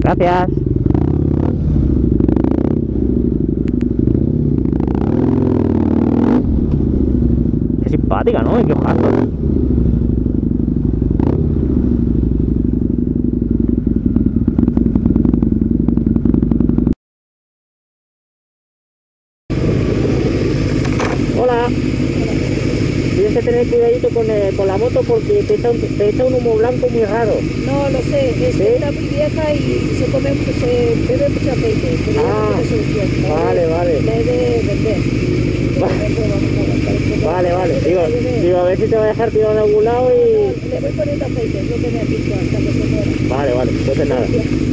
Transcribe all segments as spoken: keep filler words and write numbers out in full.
Gracias. Qué simpática, ¿no? Y qué ojazo. Hola. Tienes que tener cuidadito con, eh, con la moto porque te echa, un, te echa un humo blanco muy raro. No, lo sé, es que ¿Sí? está muy vieja y se come, se bebe mucho aceite, pero Ah, ya no tiene solución. La vale, de, vale. La he de vender. Y de Vale. momento vamos a aguantar un poco. Vale, vale. Ayude, Digo, ayude. digo, a ver si te va a dejar tirado de algún lado No, y... no, le voy poniendo aceite, es lo que me has dicho hasta que se muera. Vale, vale. Entonces nada.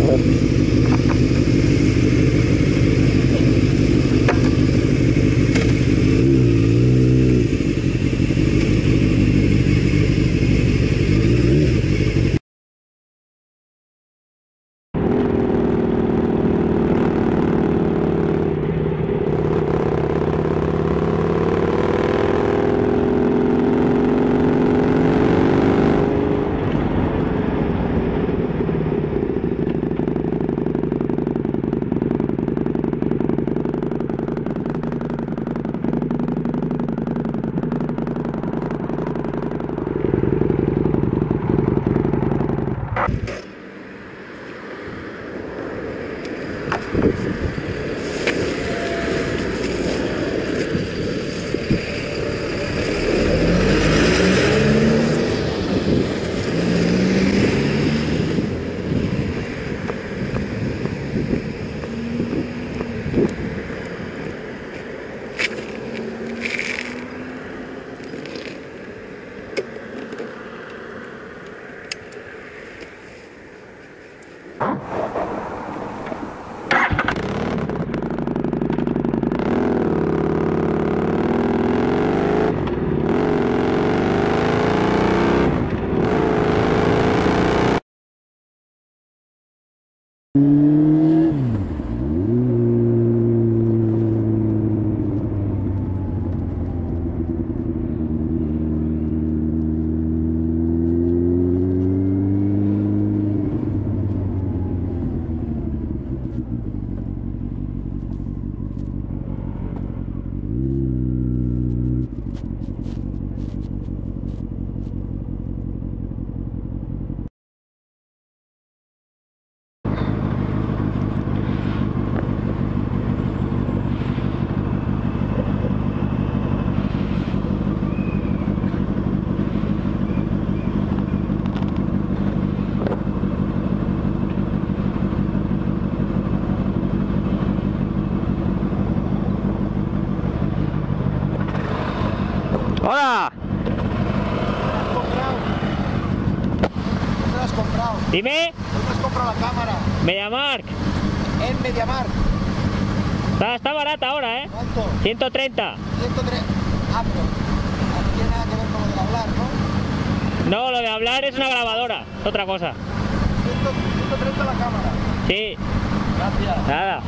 ¡Hola! ¿Dónde la has comprado? Dime. ¿Dónde has comprado la cámara? MediaMarkt. En MediaMarkt. Está, está barata ahora, ¿eh? ¿Cuánto? ciento treinta. ciento tres. Ah, pero no tiene nada que ver con lo de hablar, ¿no? No, lo de hablar es una grabadora. Es otra cosa. ciento treinta la cámara. Sí. Gracias. Nada.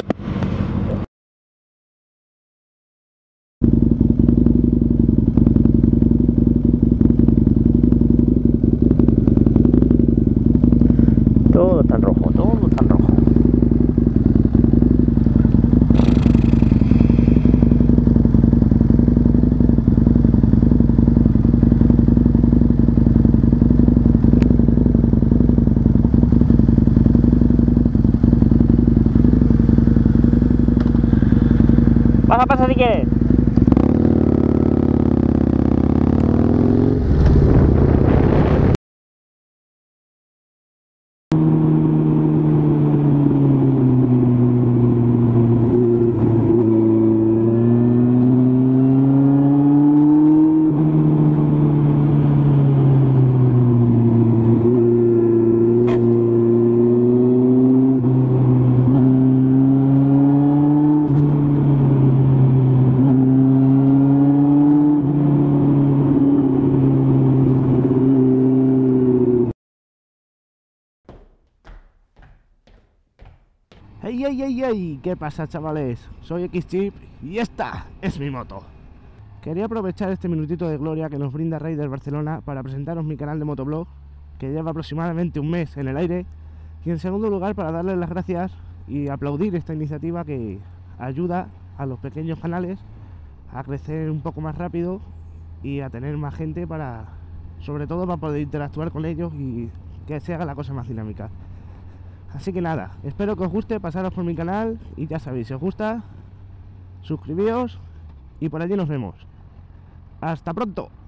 Todo está en rojo, todo está en rojo. Pasa, pasa si quieres. ¡Ey, ey, ey, ey! ¿Qué pasa, chavales? Soy Xchip y esta es mi moto. Quería aprovechar este minutito de gloria que nos brinda Raiders Barcelona para presentaros mi canal de motoblog, que lleva aproximadamente un mes en el aire, Y en segundo lugar, para darles las gracias y aplaudir esta iniciativa que ayuda a los pequeños canales a crecer un poco más rápido y a tener más gente para, sobre todo para poder interactuar con ellos y que se haga la cosa más dinámica. Así que nada, espero que os guste, pasaros por mi canal y ya sabéis, si os gusta, suscribíos y por allí nos vemos. ¡Hasta pronto!